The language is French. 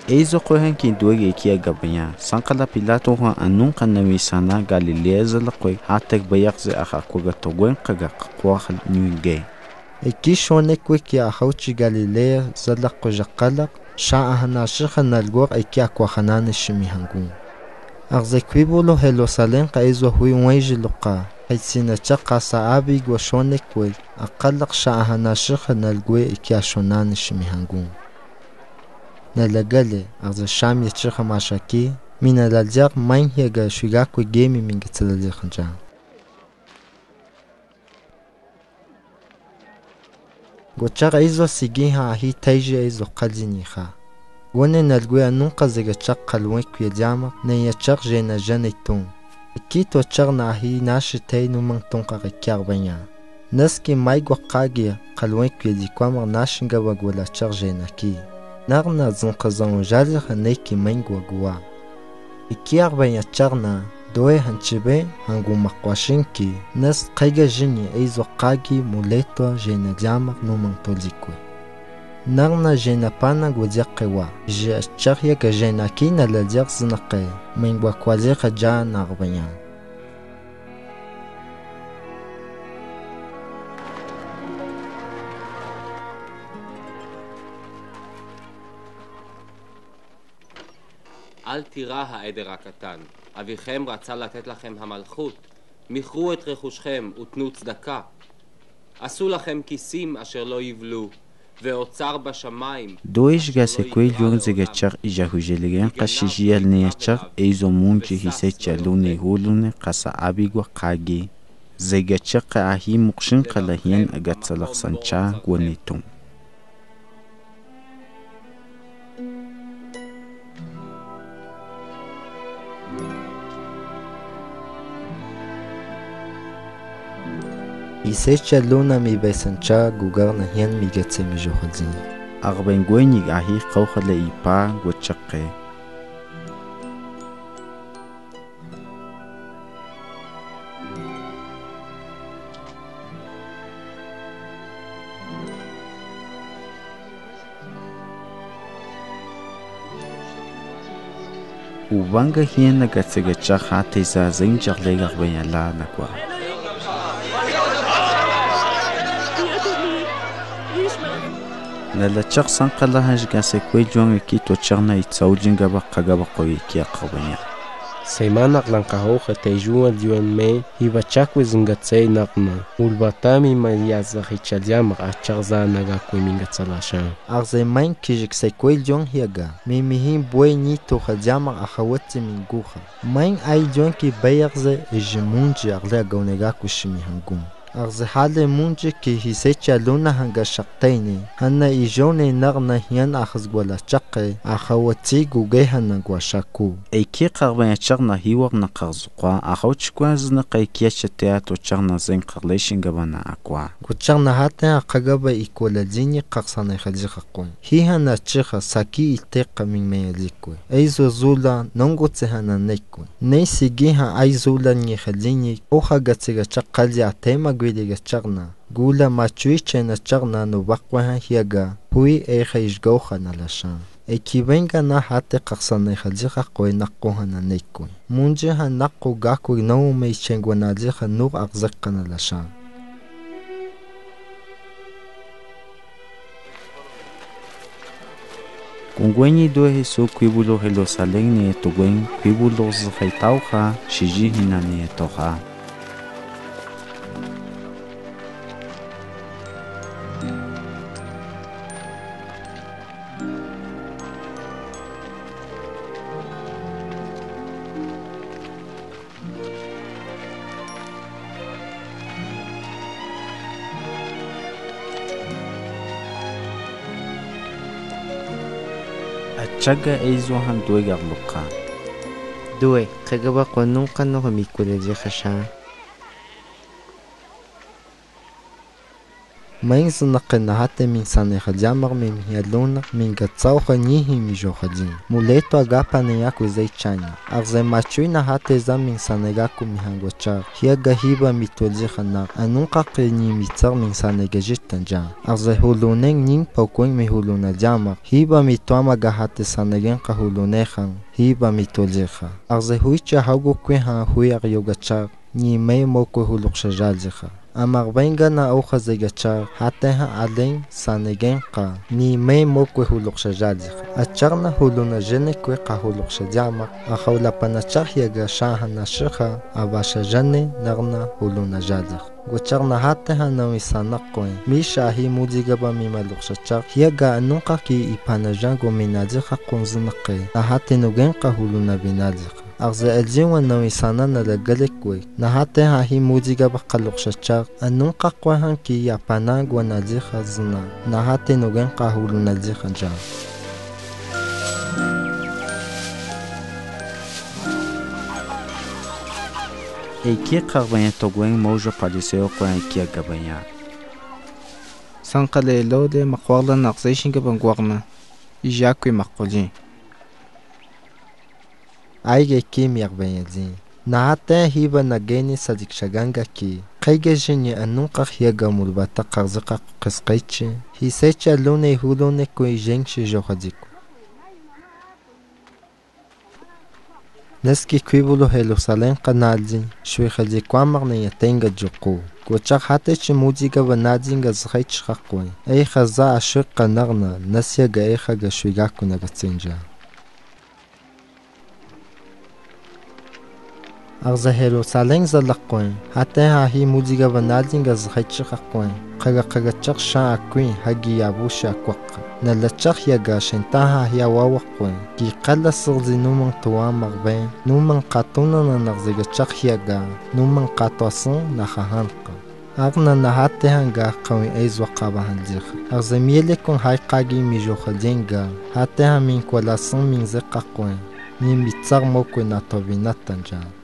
Eizo kohen ki duege kia gabanya sankala pilato ha anun kanawi sana Galilea zalakwe hatek bayakze akakwaga togwen kaga kwakhal nyuge. Eki shonekwe ki ahauchi Galilea zalakwe jakalak sha ahanashikha nalgor eki akwahanane shimihangun. Arzekwibulo Jerusalem ka eizo hui wenjiloka haitsina chaka sa abi gwa shonekwe akalak sha ahanashikha nalgwe eki ashonane shimihangun. Nalagale arza sham yachikha mashaki mina laljak mainhiaga shugakwe gemi mingitsalalirkhanja. Gochak eizo sigiha ahi taiji eizo qaldiniha. Gwane nalgwe anunqa zega chak qalwenk yajamak na yachak jena janitun. Kito chak na ahi nashitay numang tunqa rikyar banya. Naski maigwa qagia qalwenk yadikwamak nashinga wagwala chak jena ki. Narna zonqazan jalih neki mengwa gwa. Ikiar banya charna doe hanchibe hangu makwashinki nas qaiga jini eizo qagi muleto jena jamak numang tolikwe. Narna jena pana gwadiaqewa je chahya ka jena ki na ladiaq zinaqe mengwa kwaliqa ja narbanya. אל תירא העדר הקטן, אביכם רצה לתת לכם המלכות, מכרו את רכושכם ותנו צדקה. עשו לכם כיסים אשר לא יבלו, ואוצר בשמיים. Dois gasequei jung zegachar ijahujeligen qashijial neyachar eizo munji hisecha lune hulune qasa abigwa qagi. Zegachar ahi muqshin qalahian agatsalaq sancha gwanitum. Isecha luna mi besancha gugarna hian mi gatse mi johadzini. Arbenguenig ahi qawkhale ipa gwachaqe. Ubanga hian agatsagacha hateza zinjarlegar bayala nakwa. Nala chak sankala hajga sekwei juang kito chakna itsaujinga ba qagaba qoy kia qabanya. Semanak lang kahoqa tayjuan diwan me hibachakwe zungatsay naqna ulbatami mayazza hichalyama achaqza nagakwe mingatsalashan. Arze main kijik sekwei juang hiaga mimihin bue ni to khajama akhawatsi minguha. Main ay juang ki bayarze ejimunji arle gaunegakwe shimihangum. Arze hale munji ki hisecha luna hanga shaqtayni hanna ijone nagna hian akhzgwala chaqe akhawatsi gugehana gwashaku. Eiki qarbanya chaqna hiwaq na qarzqwa akhawchkwa zna qaykiya teatro chaqna zen qarleshin gabana akwa. Guchaqna hata aqagaba ikoladini qaqsana khaljaqaqun. Hihana chiqa saki iteqa min meyalikwe. Eizo zula nongutse hana nekwe. Nei sigiha ay zula ni khalini oha gatsiga chaqalya atema gwiliga chaqna. Gula machuichena chaqna no baqwa hiaga. Hui eja ishgauha nalashan. Ekivenga na hate qaqsana khaljiqa qoynaqquha nekwe. Munjiha naqqu gakwe no me chengwanaljiqa nur aqzaqqa nalashan. Kungwenyi dohe so kwibulo Jerusalem ni togwen kwibulo zhaitauha shiji hinani toha. Chaga eizo han doegar luqa. Doe, qagaba qonun qanno mikule je khasha. Main sunaqinahate min sanejallamac min hialuna min gatzauja nihi mi jojallin. Muleto agapa neyaku zeichaña. Arzemachui nahate za min sanegaku mi hangochar. Hiaga hiba mi tueljijanar. Anunqa qini mitzar min sanegajitan ja. Arzehulunen nin paukuen mi hulunallamac. Hiba mi tuama gahate sanegen hulunejan. Hiba mi tueljija. Arzehuicha haugu kwehan hui aryogachar. Ni mei mokwe huluqshajaljija. Amar venga na hoja zegachar, hateha alen sanegenqa, ni me mokwe huluqshajadzik. Acharna huluna jene kwe qa huluqshajama, ahawla panachar yaga shaha nashiha, abashajane narna huluna jadzik. Gocharna hateha na isanaqwe, mi shahi muzigaba mi maluqshachar, yaga anunqa ki ipanajango minadzik qunzinaqe, ahate nugenqa huluna binadzik. Arze eljiwa na isana na lagalekwe, na hate hahi muziga baqaluqshachar, anun qaqwahan ki yapanag wa naljiha zina, na hate nugen qahulu naljiha jar. Eiki qarbanya togwen mojo paliseo kwa eiki agabanya. Sanqalelo de maqwarla naqzishinga bangwarna. Ijakwe maqolin. Aige kim yakbenyazin. Na hate hiba nageni sadiksaganga ki. Qaygajini anunqa hiaga mulbata qarziqa qisqaychi. Hisecha lune hulune kwe jengshi johadiku. Neski kwibulu Jerusalén qanalzin, shwixaljikwamar na yatenga juqu. Gochaq hatechi muziga banadzinga zhaych qaqwe. Eixa za ashwiq qanarna, nasyaga eixa ga shwigaku nagatsinja. Arza Jerusalén zalaqwen, hate hahi muziga banadzinga zhaych qaqwe. Qagachaq shan akwin hagi yabusha akwaqa. Nalachaq yaga shentaha hiya wawaqwen. Ki qala sirzi numan tuwa marben. Numan qatuna na nagzigachaq yaga. Numan qatwasan na hahanqa. Agna na hate hanga qawin eizwa qabahanjikh. Arzemiele kun haiqagi mi johajenga. Hate ha min kwalasan min ziqaqwen. Min bitsaq mokwe na tovinatanja.